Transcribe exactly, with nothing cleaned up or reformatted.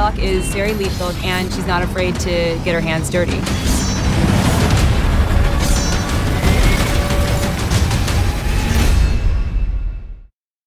Psylocke is very lethal and she's not afraid to get her hands dirty.